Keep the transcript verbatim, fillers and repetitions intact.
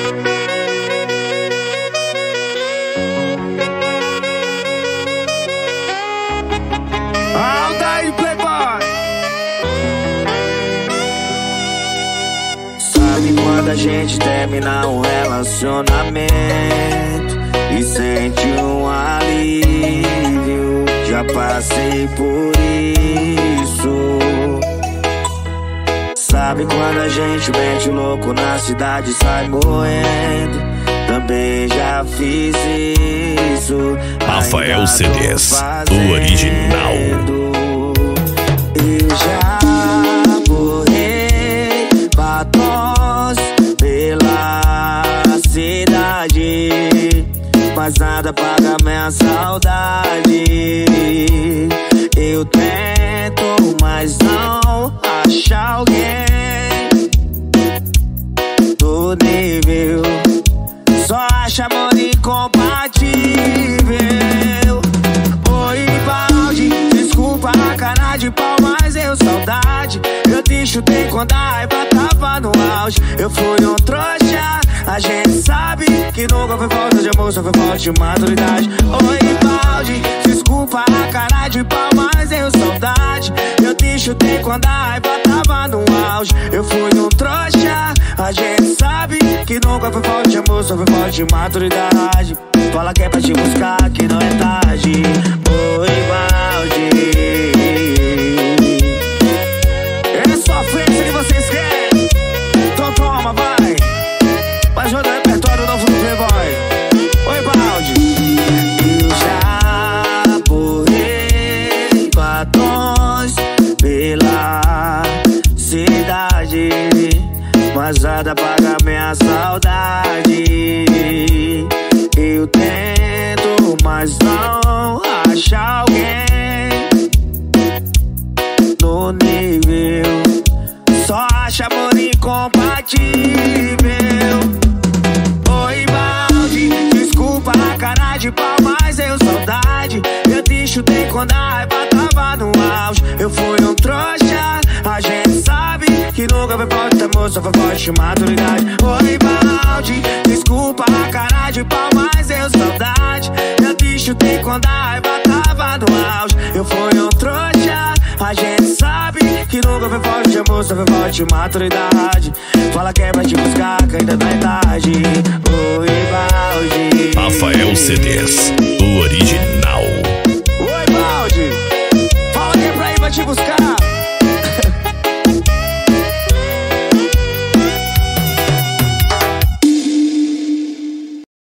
Altair Playboy. Sabe quando a gente termina um relacionamento e sente um alívio? Já passei por isso. Sabe quando a gente mete louco na cidade e sai morrendo? Também já fiz isso. Rafael C Ds, o original. Eu já borrei batons pela cidade, mas nada paga minha saudade. Eu tento, mas não acho alguém do nível. Só acha amor incompatível. Oi, balde, desculpa a cara de pau, mas eu saudade. Eu te chutei quando a raiva tava no auge. Eu fui um trouxa, a gente sabe que nunca foi falta de amor, só foi falta de maturidade. Oi, balde, desculpa a cara de pau, mas eu saudade. Eu te chutei quando a raiva tava no auge. Eu fui um trouxa, a gente sabe que nunca foi falta de amor, só foi falta de maturidade. Fala que é pra te buscar, que não é tarde. Oi, balde. É só a frente que vocês querem. Então toma, vai. Vai jogar o repertório novo do Playboy. Oi, balde. Eu já borrei batons pela cidade, mas nada paga minha saudade. Eu tento, mas não acho alguém no nível. Só acha amor incompatível. Oi, balde, desculpa a cara de pau, mas eu saudade. Eu te chutei quando a raiva tava no auge. Eu fui um trouxa, a gente sabe que nunca foi falta de amor, só foi falta de maturidade. Oi, balde, desculpa a cara de pau, mas eu saudade. Eu te chutei quando a raiva tava no auge. Eu fui um trouxa, a gente sabe que nunca foi falta de amor, só foi falta de maturidade. Fala que é pra te buscar, que ainda não é tarde. Oi, balde. Rafael C Ds, o original.